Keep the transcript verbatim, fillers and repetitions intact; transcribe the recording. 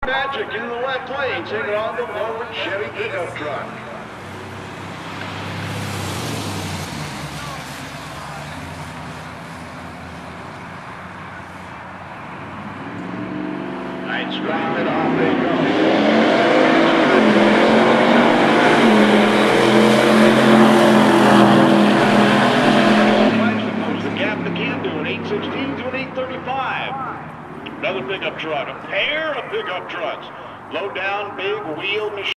Magic in the left lane, taking on the forward Chevy pickup truck. Nice drive and off they go. eight sixteen to an eight thirty-five. Another pickup truck, a pair of pickup trucks. Low down, big wheel machine.